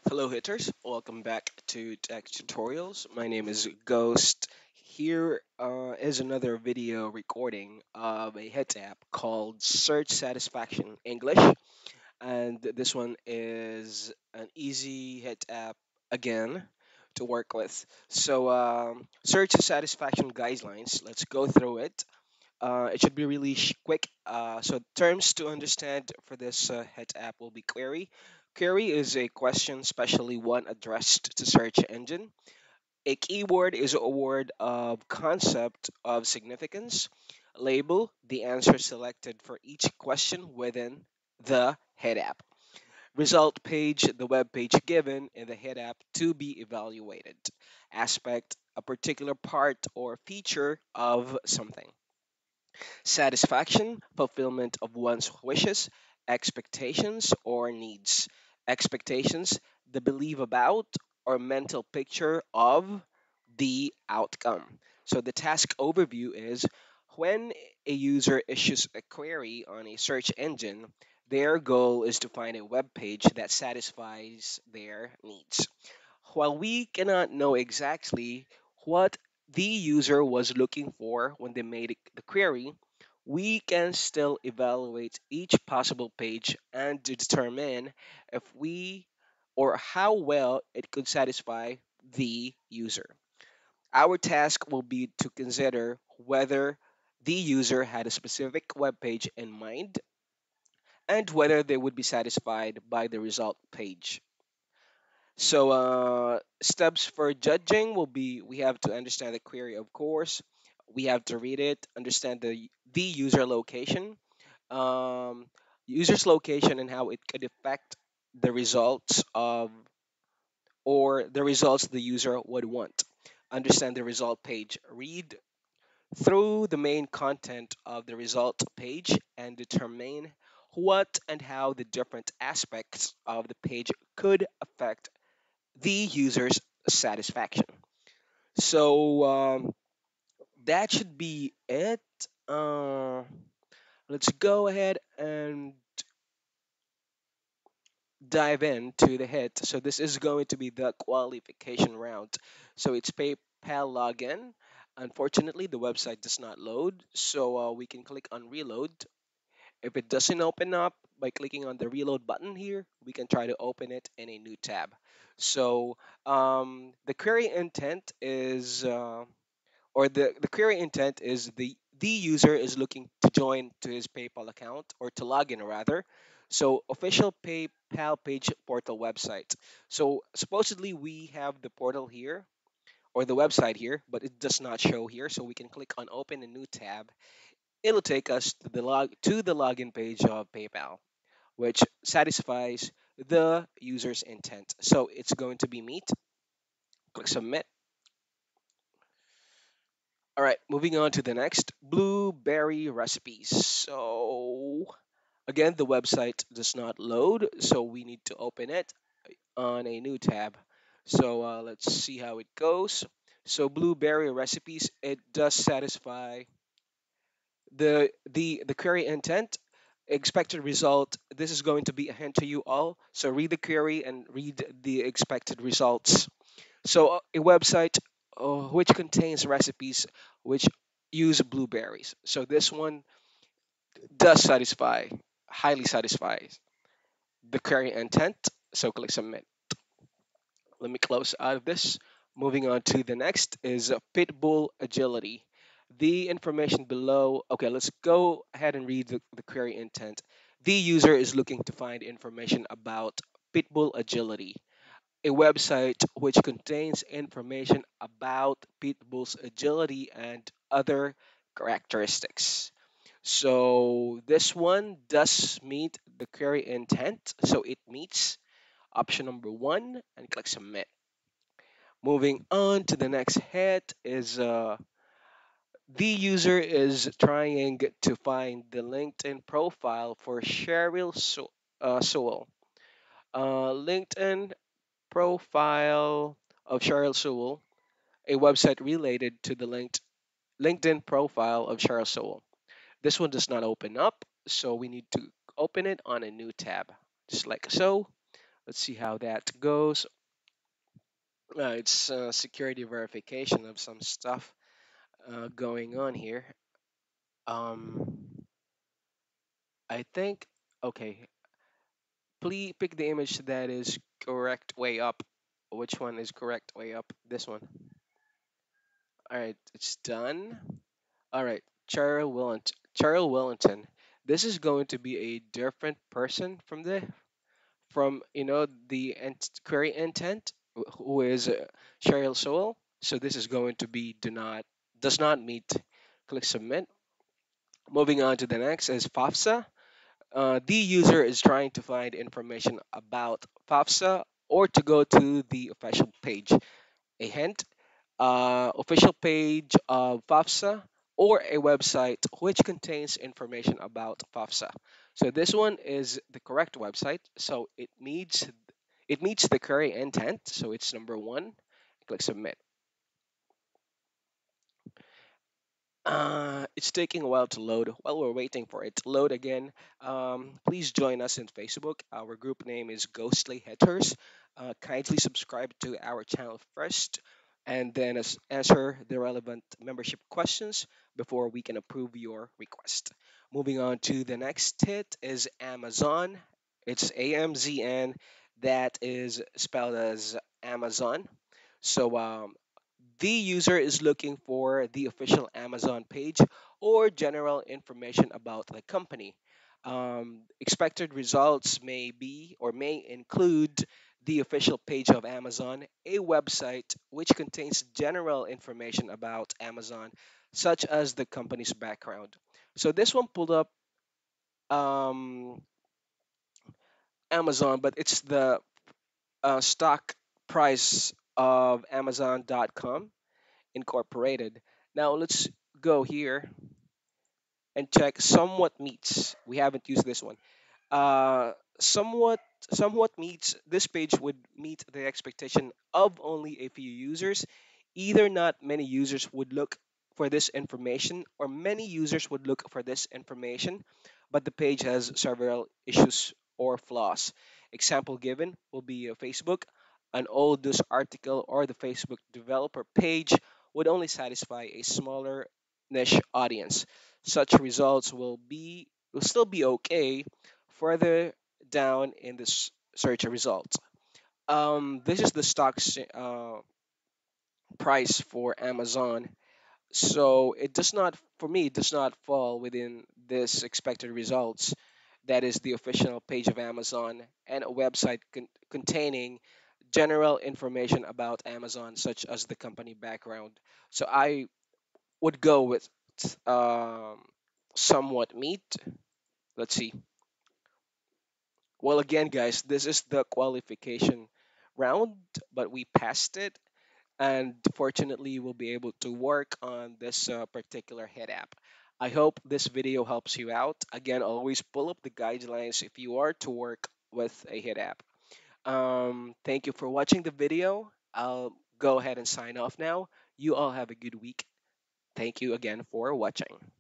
Hello hitters, welcome back to Tech Tutorials. My name is Ghost. Here is another video recording of a hit app called Search Satisfaction English. And this one is an easy hit app again to work with. So search satisfaction guidelines, let's go through it. It should be really quick. So terms to understand for this head app will be query. Query is a question, especially one addressed to search engine. A keyword is a word of concept of significance. Label the answer selected for each question within the head app. Result page, the web page given in the head app to be evaluated. Aspect, a particular part or feature of something. Satisfaction, fulfillment of one's wishes, expectations, or needs. Expectations, the belief about or mental picture of the outcome. So the task overview is when a user issues a query on a search engine, their goal is to find a web page that satisfies their needs. While we cannot know exactly what the user was looking for when they made the query, we can still evaluate each possible page and to determine if we or how well it could satisfy the user. Our task will be to consider whether the user had a specific web page in mind and whether they would be satisfied by the result page. So steps for judging will be we have to understand the query, of course. We have to read it, understand the user location, um, user's location, and how it could affect the results of or the results the user would want. Understand the result page. Read through the main content of the result page and determine what and how the different aspects of the page could affect the user's satisfaction. So that should be it. Uh, let's go ahead and dive into the hit. So this is going to be the qualification round. So it's PayPal login. Unfortunately, the website does not load, so we can click on reload. If it doesn't open up by clicking on the reload button here, we can try to open it in a new tab. So the query intent is or the query intent is the user is looking to join to his PayPal account or to log in rather. So official PayPal page portal website. So supposedly we have the portal here or the website here, but it does not show here. So we can click on open a new tab. It'll take us to the login page of PayPal, which satisfies the user's intent. So it's going to be meet. Click submit. All right, moving on to the next blueberry recipes. So again, the website does not load, so we need to open it on a new tab. So let's see how it goes. So blueberry recipes, it does satisfy the query intent. Expected result. This is going to be a hint to you all. So read the query and read the expected results. So a website which contains recipes which use blueberries. So this one does satisfy, highly satisfies the query intent. So click submit. Let me close out of this. Moving on to the next is Pitbull Agility. The information below. Okay, let's go ahead and read the query intent. The user is looking to find information about Pitbull Agility, a website which contains information about Pitbull's agility and other characteristics. So this one does meet the query intent, so it meets option number one and click submit. Moving on to the next head is the user is trying to find the LinkedIn profile for Sewell. LinkedIn profile of Cheryl Sewell, a website related to the LinkedIn profile of Cheryl Sewell. This one does not open up, so we need to open it on a new tab, just like so. Let's see how that goes. It's security verification of some stuff going on here. Um, I think, okay, please pick the image that is correct way up. Which one is correct way up? This one. All right, it's done. All right, Charles Wellington. This is going to be a different person from the query intent, who is Cheryl Sowell. So this is going to be does not meet. Click submit. Moving on to the next is Fafsa. The user is trying to find information about Fafsa or to go to the official page. A hint: official page of Fafsa or a website which contains information about Fafsa. So this one is the correct website. So it meets the query intent. So it's number one. Click submit. It's taking a while to load. While we're waiting for it to load again, please join us in Facebook. Our group name is Ghostly Hitters. Kindly subscribe to our channel first, and then answer the relevant membership questions before we can approve your request. Moving on to the next hit is Amazon. It's AMZN. That is spelled as Amazon. So the user is looking for the official Amazon page or general information about the company. Expected results may be or may include the official page of Amazon, a website which contains general information about Amazon, such as the company's background. So this one pulled up um, Amazon, but it's the stock price of Amazon.com Incorporated. Now let's go here and check somewhat meets. We haven't used this one. Uh, somewhat somewhat meets this page would meet the expectation of only a few users. Either not many users would look for this information, or many users would look for this information, but the page has several issues or flaws. Example given will be a Facebook. An old news article or the Facebook developer page would only satisfy a smaller niche audience. Such results will still be okay further down in the search results. This is the price for Amazon. So it does not, for me, it does not fall within this expected results. That is the official page of Amazon and a website containing general information about Amazon, such as the company background. So I would go with um, somewhat meet. Let's see. Well, again, guys, this is the qualification round, but we passed it. And fortunately, we'll be able to work on this particular head app. I hope this video helps you out. Again, always pull up the guidelines if you are to work with a head app. Thank you for watching the video. I'll go ahead and sign off now. You all have a good week. Thank you again for watching.